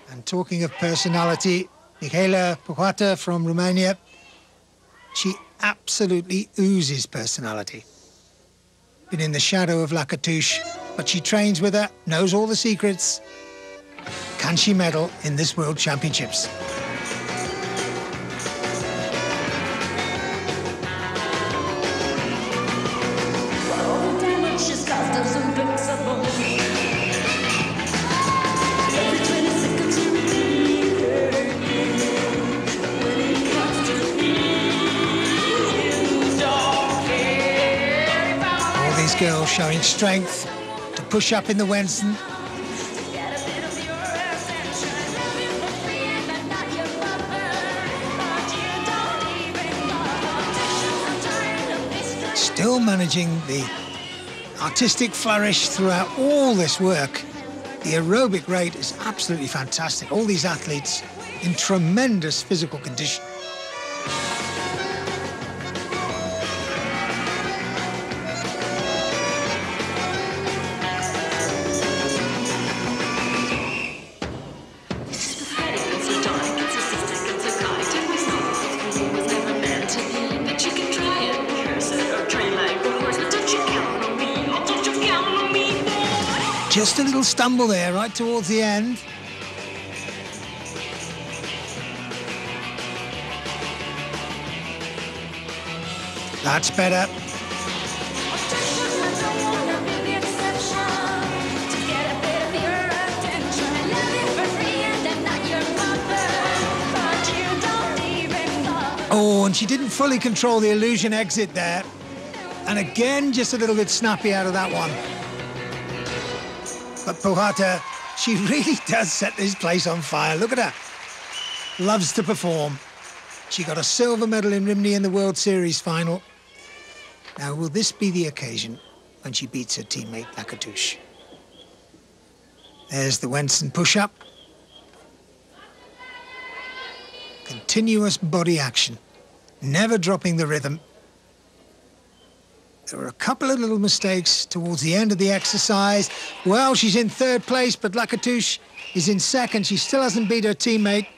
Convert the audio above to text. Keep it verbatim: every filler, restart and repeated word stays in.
And talking of personality, Mihaela Puhata from Romania, she absolutely oozes personality. Been in the shadow of Lăcătuș, but she trains with her, knows all the secrets. Can she medal in this World Championships? Girl showing strength to push up in the Wensen. Still managing the artistic flourish throughout all this work. The aerobic rate is absolutely fantastic. All these athletes in tremendous physical condition. Just a little stumble there, right towards the end. That's better. Oh, and she didn't fully control the illusion exit there. And again, just a little bit snappy out of that one. But Puhata, she really does set this place on fire. Look at her. Loves to perform. She got a silver medal in Rhymney in the World Series final. Now, will this be the occasion when she beats her teammate Lăcătuș? There's the Wensen push-up. Continuous body action, never dropping the rhythm. There were a couple of little mistakes towards the end of the exercise. Well, she's in third place, but Lăcătuș is in second. She still hasn't beat her teammate.